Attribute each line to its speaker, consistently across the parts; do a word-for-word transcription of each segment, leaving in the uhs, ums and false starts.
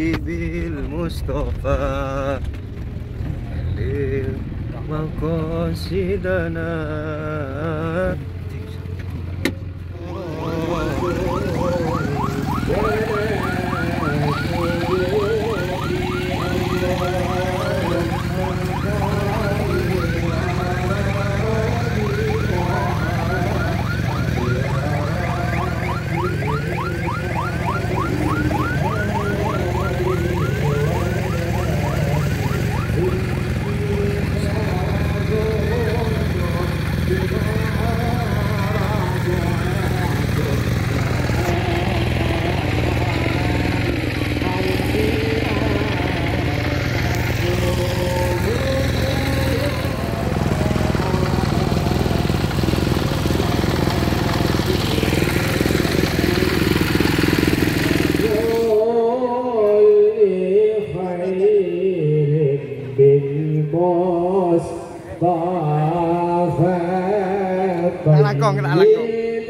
Speaker 1: habibil Mustafa lil maqasidana.
Speaker 2: Lakong, kena lakong.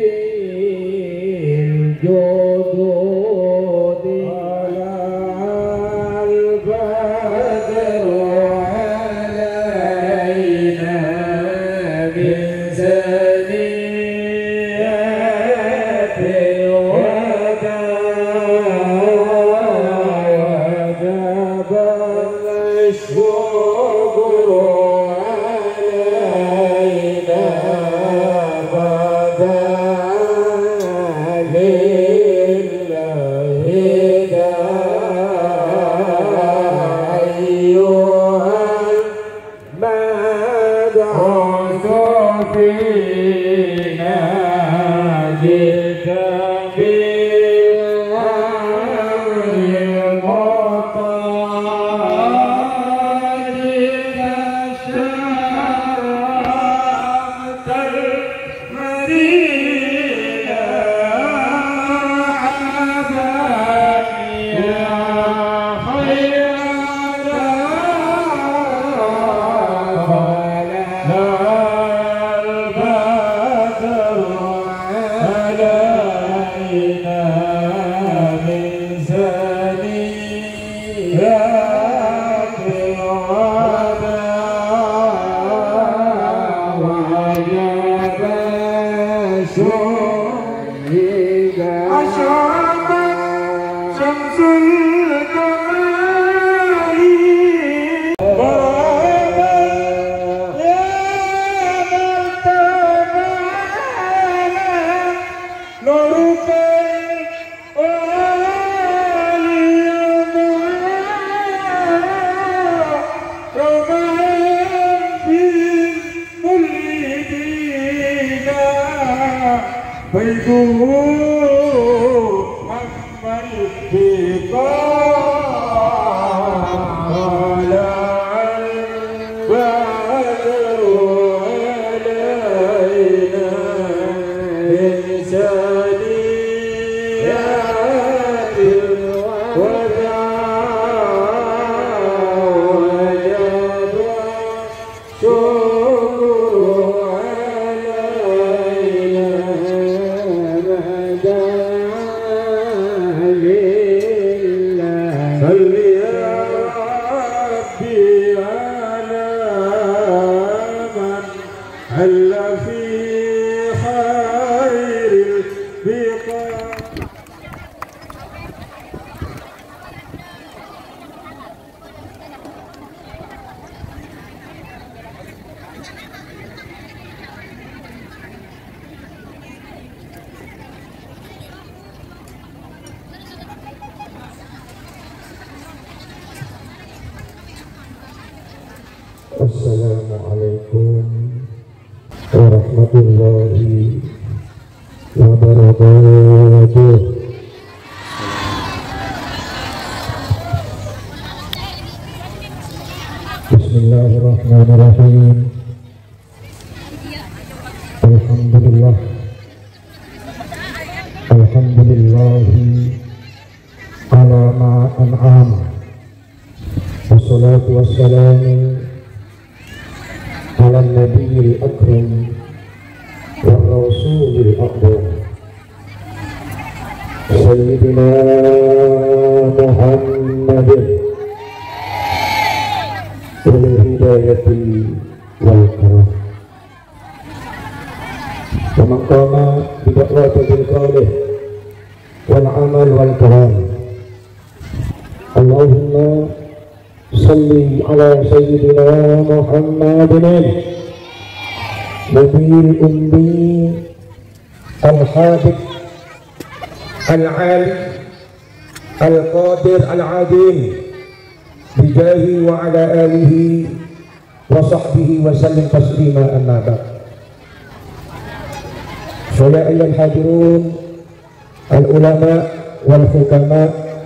Speaker 3: Assalamualaikum warahmatullahi wabarakatuh. Bismillahirrahmanirrahim. Alhamdulillah. Alhamdulillahi ala ma an'am. Wassalatu wassalamu ala nabiyil akram wa rasulil aqdam sayyidina Muhammad hidayati wal karam. Wa man qama bi da'wati bil qawli wal amal wal karam. Allahumma salli ala sayyidina Muhammadin nabiyil ummi al-habib al-ali al-qadir al-adim bijahi wa ala alihi wa sahbihi wa sallim taslima amma ba'd. Saya ayyuhal hadirun al-ulama wal hukama.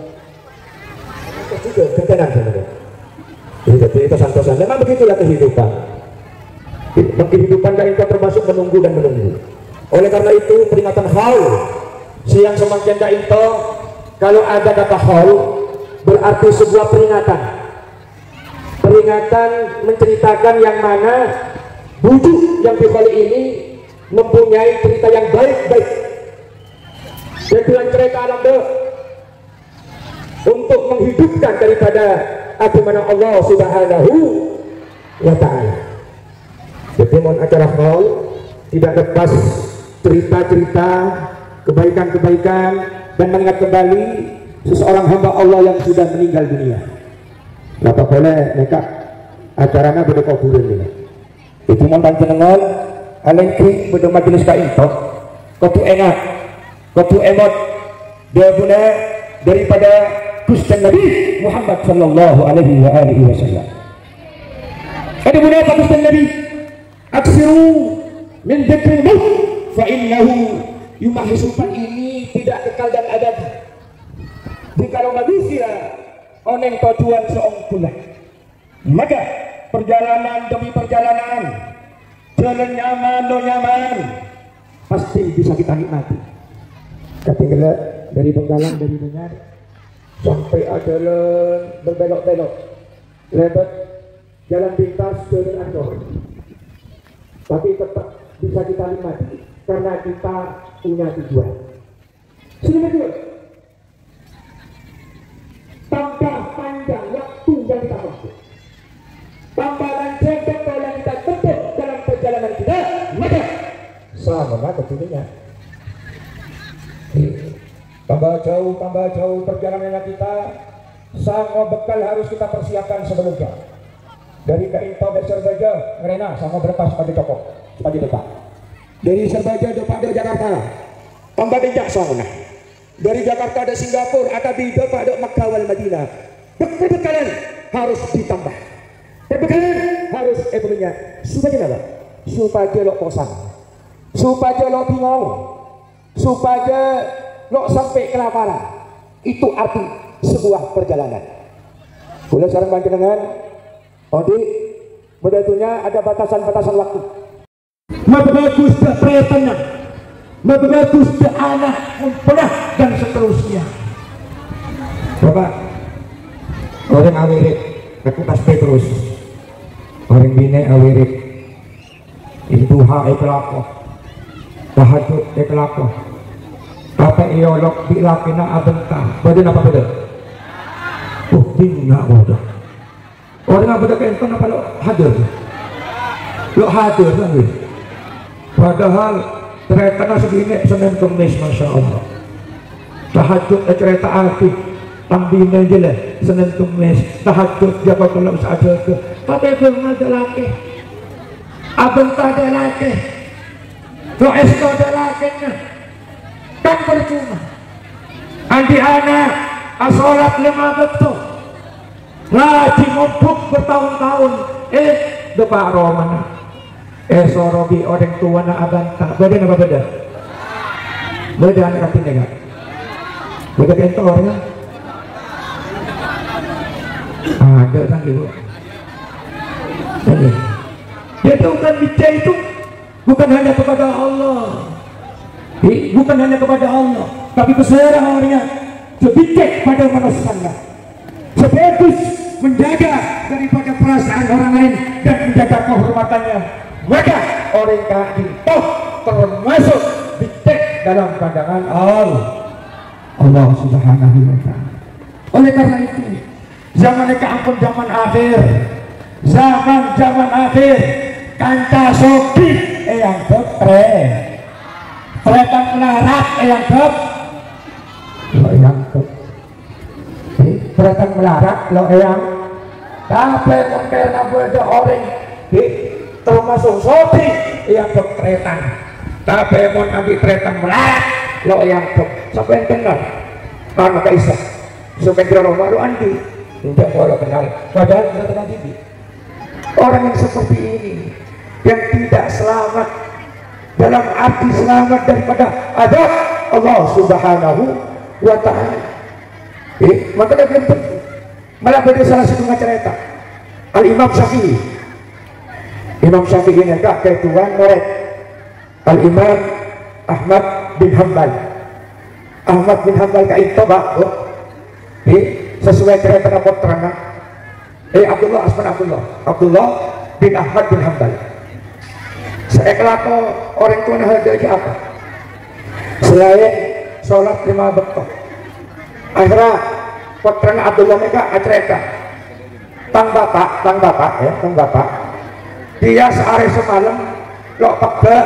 Speaker 3: Itu ketenangan teman-teman. Jadi itu santosan. Memang begitulah kehidupan. Kehidupan kita termasuk menunggu dan menunggu. Oleh karena itu peringatan haul siang semakin itu kalau ada kata haul berarti sebuah peringatan. Peringatan menceritakan yang mana bujuk yang di kali ini mempunyai cerita yang baik-baik. Dan dengan cerita alam doa untuk menghidupkan daripada agama Allah Subhanahu wa ta'ala. Jadi mohon acara haul tidak lepas cerita-cerita kebaikan-kebaikan dan mengingat kembali seseorang hamba Allah yang sudah meninggal dunia. Napa boleh mereka acaranya berkuburan ini. Itu mohon panjenengan alengki pada majelis kainto kotu enak kotu emot dia guna daripada Gusti Nabi Muhammad sallallahu alaihi wa alihi wasallam. Ada guna apa Gusti Nabi? Aksiru min dzikril maut fa innahu yumahisupan ini tidak kekal dan abadi. Jikalau manusia oneng tujuan seorang bulan, maka perjalanan demi perjalanan, jalan nyaman lo nyaman, pasti bisa kita nikmati. Ketinggalan dari Benggalan dari Dengar sampai ada berbelok-belok, lebat jalan pintas ke Andor, tapi tetap bisa kita nikmati karena kita punya tujuan. Sudah betul. Tambah panjang waktu yang kita tempuh, tambah lancar bekal yang kita tempuh dalam perjalanan kita, maka sama tentunya. Tambah jauh, tambah jauh perjalanan kita, sama bekal harus kita persiapkan sebelumnya. Dari Kainto dan Serbaja, Ngerena sama berpas pada toko, pada depan. Dari Serbaja pada Jakarta, tambah dijak sana. Dari Jakarta ada Singapura, ada Bida pada Makkah wal Madinah. Bekal-bekalan harus ditambah. Bekalan harus eh punya supaya apa? Supaya lo kosan, supaya lo bingung, supaya lo sampai kelaparan. Itu arti sebuah perjalanan. Boleh saran panjenengan? Odi, bedatunya ada batasan-batasan waktu. Bagus kepretannya, bagus ke anak mumpah dan seterusnya. Bapak, orang awirik, aku pasti terus. Orang bine awirik, induha iklako, tahajud iklako. Apa iolok bilakina abentah, badan apa beda? Oh, bina bodoh. Orang apa dah kentong apa lo hadir? Lo hadir kan? Padahal kereta segini Senin Kemis, masya Allah. Tahajud kereta api, tambina je lah Senin Kemis. Tahajud jaga kalau saja ke. Tapi belum ada lagi. Abang tak ada lagi. Lo esko ada lagi nya. Kan percuma. Andi anak asolat lima betul. Ngaji ngobuk bertahun-tahun. Eh, depak romana. Eh sorobi orang tua na abanta. Beda apa beda? Beda anak katin enggak? Beda kento orangnya? Ada kan ibu. Ini. Dia itu bukan bicara itu bukan hanya kepada Allah. Bukan hanya kepada Allah, tapi keseluruhan orangnya sebijak pada manusia. Sebagus menjaga daripada perasaan orang lain dan menjaga kehormatannya. Maka orang kafir toh termasuk bijak dalam pandangan Allah Allah Subhanahu wa ta'ala. Oleh karena itu zaman mereka ampun zaman akhir, zaman-zaman akhir kanca sobi eyang doktre pretan melarat eyang dok lo eyang dok pretan melarat lo eyang tapi karena boleh orang di termasuk sobi eyang dok pretan tapi mau ambil pretan melarat lo eyang dok sampai yang kenal karena kaisa sampai kira baru andi tidak boleh kenal padahal kita kenal ini orang yang seperti ini yang tidak selamat dalam arti selamat daripada azab Allah Subhanahu wa ta'ala. Eh, makanya belum tentu. Malah pada salah satu cerita Al-Imam Syafi'i Imam Syafi'i ini agak ketuan murid Al-Imam Ahmad bin Hanbal Ahmad bin Hanbal ka itu pak oh. Eh, sesuai cerita dapat terang eh Abdullah Asman Abdullah Abdullah bin Ahmad bin Hanbal saya kelako orang tua nah dari apa selain sholat lima bekok akhirnya putranya Abdullah mereka acerita tang bapak tang bapak ya tang bapak dia sehari semalam lo peke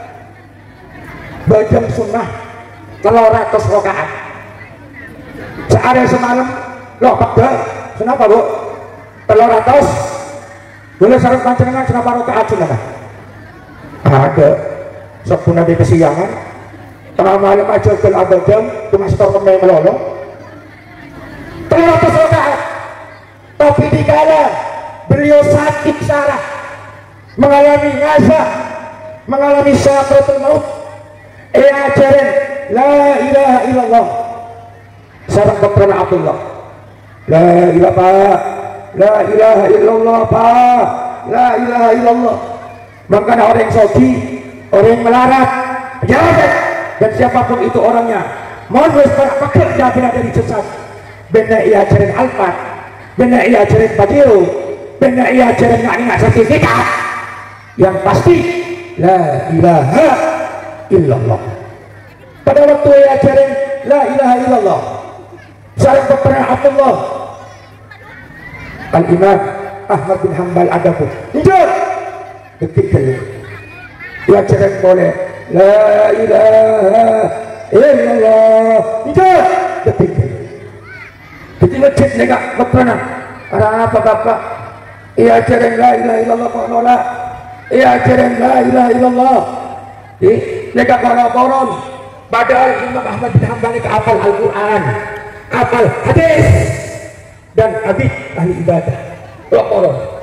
Speaker 3: bajang sunnah telur ratus rokaat sehari semalam lo peke kenapa bu telur ratus boleh sarung pancengan kenapa rokaat sunnah ada sepuna di kesiangan tengah malam aja ke abadam cuma setor kemai melolong terlalu rokaat tapi dikala beliau sakit sarah mengalami ngasa mengalami syakaratul maut ia ajaran la ilaha illallah sarang dokter Abdullah la ilaha la ilaha illallah pak la ilaha illallah makanya orang yang sogi orang yang melarat pejabat dan siapapun itu orangnya mohon wes para pekerja bila dari sesat benda ia ajaran alfat benda ia ajaran badiru benda ia ajaran nggak ingat sertifikat yang pasti la ilaha illallah pada waktu ia ajaran la ilaha illallah sarang peperang Abdullah Al-Imam Ahmad bin Hanbal ada pun hijau detik kali ia ajaran boleh la ilaha illallah hijau detik kali jadi masjid mereka peperang ada apa bapak ia ajaran la ilaha illallah kok nolak ia ajaran la ilaha illallah eh mereka koron-koron padahal Imam Ahmad bin Hanbal ke hafal Al-Quran hafal hadis dan abid ahli ibadah koron